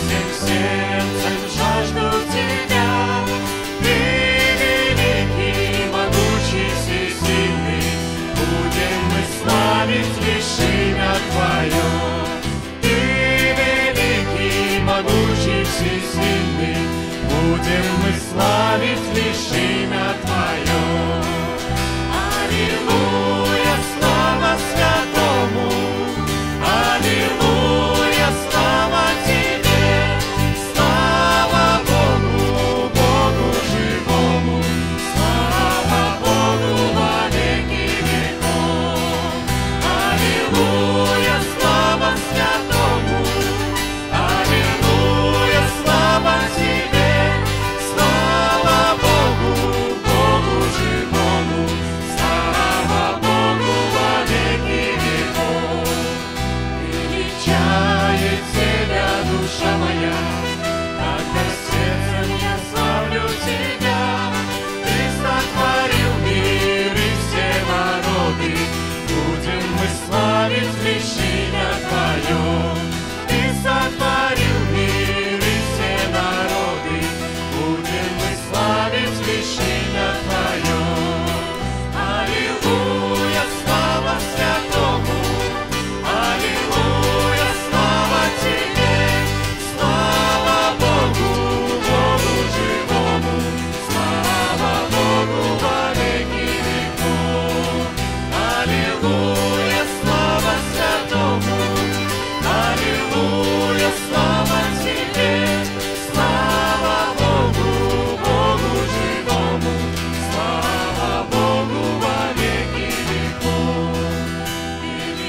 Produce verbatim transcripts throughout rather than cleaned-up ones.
всем сердцем жажду Тебя. Ты великий, могучий, всесильный, будем мы славить лишь имя Твое. Ты великий, могучий, всесильный, будем мы славить лишь имя Твое. Аллилуйя, слава Святому! Аллилуйя, слава Тебе! Слава Богу, Богу живому! Слава Богу во веки веков! Аллилуйя, слава Святому! Аллилуйя, слава Тебе! Слава Богу, Богу живому! Слава Богу во веки веков! Величает Тебя душа моя, когда сердцем я славлю Тебя. Ты сотворил мир и все народы, будем мы славить лишь имя Твое. Ты сотворил мир и все народы, будем мы славить лишь имя Твое. Аллилуйя, слава Святому! Аллилуйя, слава Тебе! Слава Богу, Богу живому! Слава Богу во веки веков! Аллилуйя, слава Святому! Аллилуйя, слава Тебе! Слава Богу, Богу живому! Слава Богу во веки веков!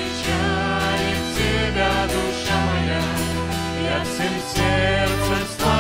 Величает Тебя душа моя, я всем сердцем славлю